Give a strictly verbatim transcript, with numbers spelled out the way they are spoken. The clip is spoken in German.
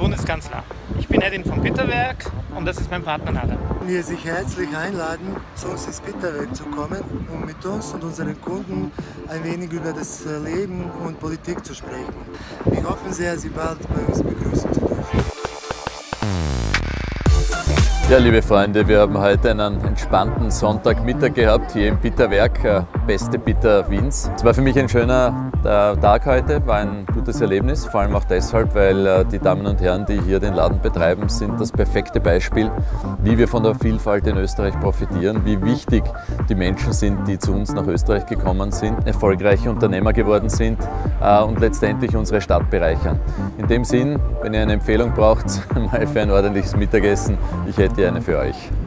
Bundeskanzler. Ich bin Edin vom Bitterwerk und das ist mein Partner Nader. Wir Sie herzlich einladen, zu uns ins Bitterwerk zu kommen, um mit uns und unseren Kunden ein wenig über das Leben und Politik zu sprechen. Wir hoffen sehr, Sie bald bei uns begrüßen zu dürfen. Ja, liebe Freunde, wir haben heute einen entspannten Sonntagmittag gehabt hier im Bitterwerk, äh, beste Bitter Wiens. Es war für mich ein schöner äh, Tag heute, war ein gutes Erlebnis, vor allem auch deshalb, weil äh, die Damen und Herren, die hier den Laden betreiben, sind das perfekte Beispiel, wie wir von der Vielfalt in Österreich profitieren, wie wichtig die Menschen sind, die zu uns nach Österreich gekommen sind, erfolgreiche Unternehmer geworden sind äh, und letztendlich unsere Stadt bereichern. In dem Sinn, wenn ihr eine Empfehlung braucht, mal für ein ordentliches Mittagessen, ich hätte eine für euch.